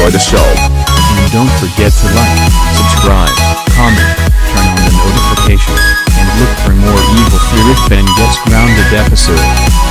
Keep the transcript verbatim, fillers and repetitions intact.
enjoy the show. And don't forget to like, subscribe, comment, turn on the notifications, and look for more Evil Spirit Ben Gets Grounded episodes.